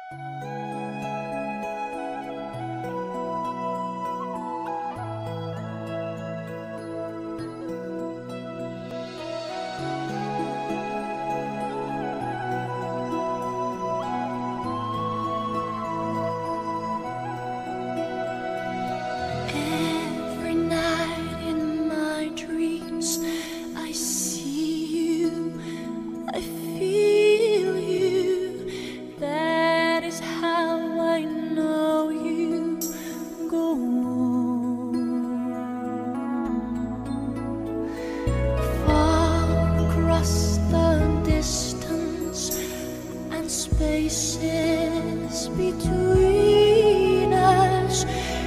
Every night in my dreams, I see you, I feel you. That is how I know you go on. Far across the distance and spaces between us,